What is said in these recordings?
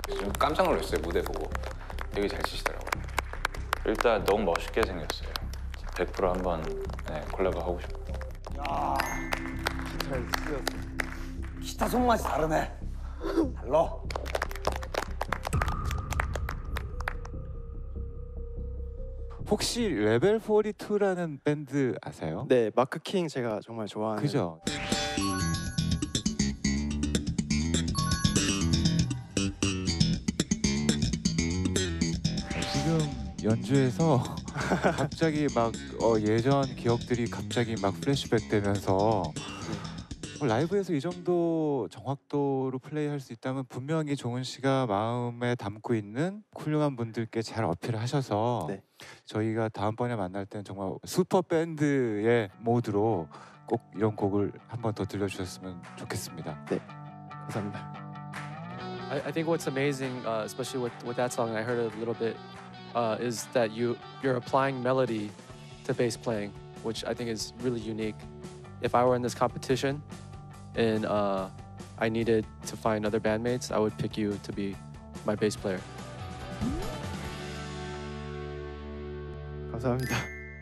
좀 깜짝 놀랐어요. 무대 보고. 되게 잘 치시더라고요. 일단 너무 멋있게 생겼어요. 100% 한번 콜라보 하고 싶어요. 야, 잘 쓰였어. 기타 손맛이 다르네. 달라. 혹시 레벨 42라는 밴드 아세요? 네, 마크 킹 제가 정말 좋아하는. 그죠? 지금 연주에서 갑자기 막 예전 기억들이 갑자기 막 플래시백 되면서 라이브에서 이 정도 정확도로 플레이할 수 있다면 분명히 종은 씨가 마음에 담고 있는 훌륭한 분들께 잘 어필을 하셔서 네. 저희가 다음번에 만날 때는 정말 슈퍼 밴드의 모드로 꼭 이런 곡을 한 번 더 들려주셨으면 좋겠습니다. 네, 감사합니다. I think what's amazing, especially with that song, I heard a little bit, is that you're applying melody to bass playing, which I think is really unique. If I were in this competition and I needed to find other bandmates, I would pick you to be my bass player. 감사합니다.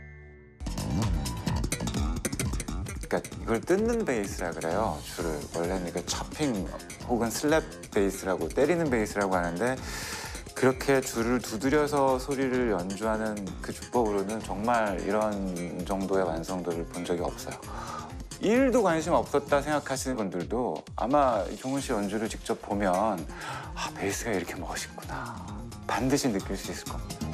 그러니까 이걸 뜯는 베이스라 그래요. 줄을 원래는 그 chopping 혹은 슬랩 베이스라고 때리는 베이스라고 하는데 그렇게 줄을 두드려서 소리를 연주하는 그 주법으로는 정말 이런 정도의 완성도를 본 적이 없어요. 1도 관심 없었다 생각하시는 분들도 아마 종은 씨 연주를 직접 보면 아, 베이스가 이렇게 멋있구나 반드시 느낄 수 있을 겁니다.